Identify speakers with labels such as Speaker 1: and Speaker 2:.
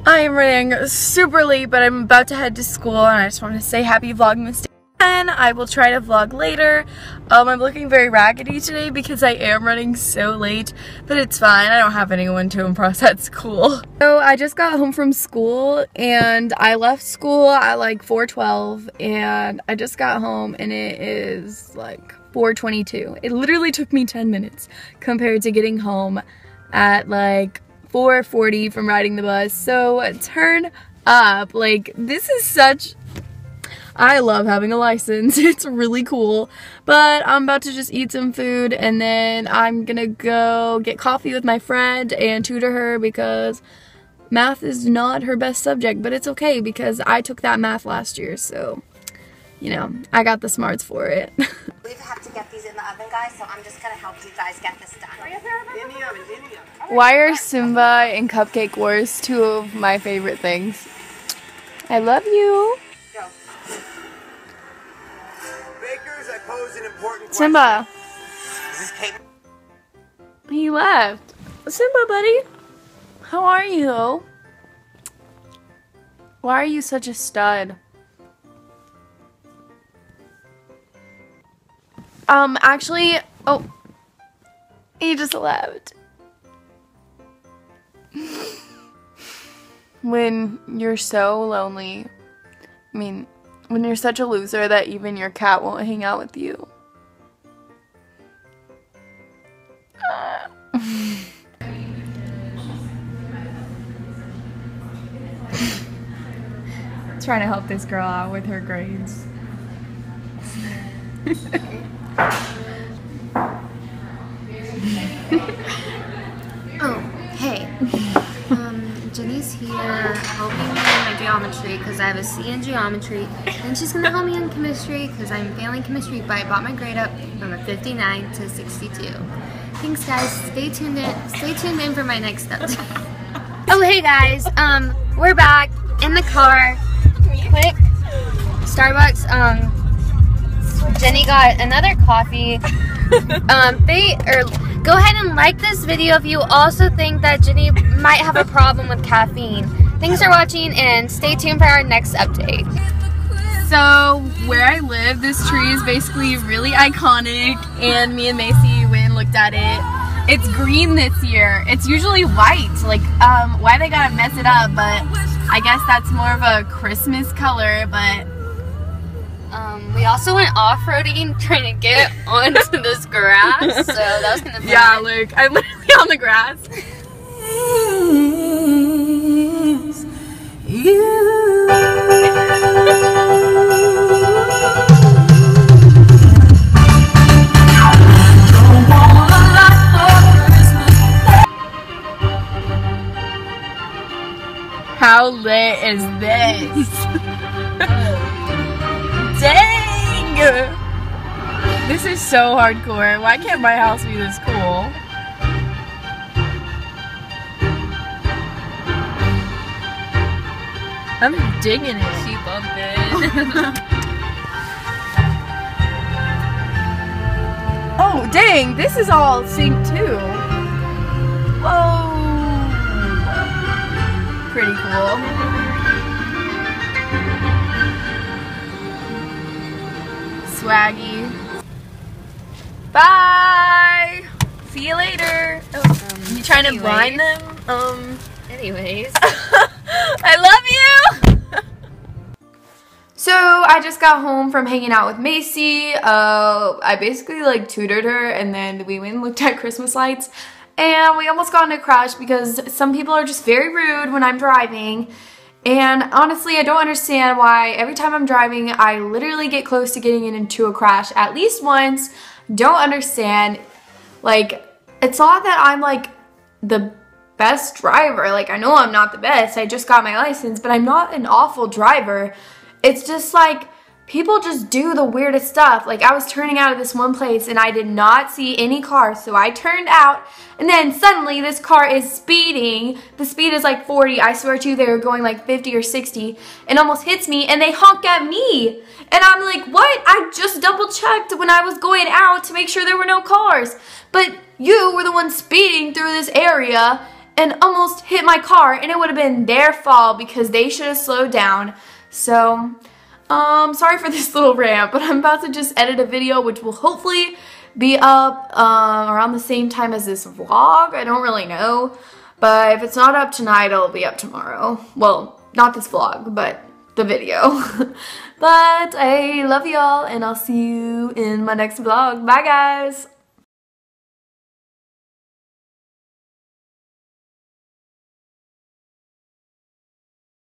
Speaker 1: I am running super late, but I'm about to head to school, and I just want to say happy Vlogmas Day. And I will try to vlog later. I'm looking very raggedy today because I am running so late, but it's fine. I don't have anyone to impress at school. So I just got home from school, and I left school at like 4:12, and I just got home and it is like 4:22. It literally took me 10 minutes compared to getting home at like 4:40 from riding the bus. So turn up. Like, this is such... I love having a license. It's really cool. But I'm about to just eat some food, and then I'm gonna go get coffee with my friend and tutor her because math is not her best subject, but it's okay because I took that math last year, so, you know, I got the smarts for it.
Speaker 2: We have to get these in the oven, guys, so I'm just gonna help you guys get this done.
Speaker 3: In the oven, in the oven.
Speaker 1: Why are Simba and Cupcake Wars two of my favorite things? I love you.
Speaker 2: Go.
Speaker 3: Bakers, I pose an important question.
Speaker 1: Simba.
Speaker 3: Is this cake?
Speaker 1: He left. Simba, buddy. How are you? Why are you such a stud? Actually, oh, he just left. When you're so lonely, I mean, when you're such a loser that even your cat won't hang out with you. Trying to help this girl out with her grades.
Speaker 2: Oh, hey. Jenny's here helping me in my geometry because I have a C in geometry. And she's gonna help me in chemistry because I'm failing chemistry, but I brought my grade up from a 59 to 62. Thanks, guys. Stay tuned in for my next update. Oh, hey guys. We're back in the car. Quick. Starbucks. Jenny got another coffee. Go ahead and like this video if you also think that Jenny might have a problem with caffeine. Thanks for watching and stay tuned for our next update.
Speaker 1: So, where I live, this tree is basically really iconic, and me and Macy went and looked at it. It's green this year. It's usually white. Like, why they gotta mess it up, but I guess that's more of a Christmas color, but...
Speaker 2: We also went off-roading trying to get onto this grass, so that was kind of fun.
Speaker 1: Yeah, look, I'm literally on the grass. How lit is this? Dang! This is so hardcore. Why can't my house be this cool? I'm digging it.
Speaker 2: She bumped it.
Speaker 1: Oh, dang! This is all synced too. Whoa! Pretty cool. Swaggy. Bye! See you later. Oh, you trying to blind them?
Speaker 2: Anyways.
Speaker 1: I love you! So, I just got home from hanging out with Macy. I basically like tutored her, and then we went and looked at Christmas lights. And we almost got in a crash because some people are just very rude when I'm driving. And honestly, I don't understand why every time I'm driving, I literally get close to getting into a crash at least once. Don't understand. Like, it's not that I'm like the best driver. Like, I know I'm not the best. I just got my license, but I'm not an awful driver. It's just like, people just do the weirdest stuff. Like, I was turning out of this one place and I did not see any cars, so I turned out, and then suddenly this car is speeding. The speed is like 40. I swear to you, they were going like 50 or 60, and almost hits me, and they honk at me. And I'm like, what? I just double checked when I was going out to make sure there were no cars. But you were the one speeding through this area, and almost hit my car, and it would have been their fault because they should have slowed down. So, sorry for this little rant, but I'm about to just edit a video which will hopefully be up around the same time as this vlog. I don't really know, but if it's not up tonight, it'll be up tomorrow. Well, not this vlog, but the video. But I love y'all, and I'll see you in my next vlog. Bye, guys!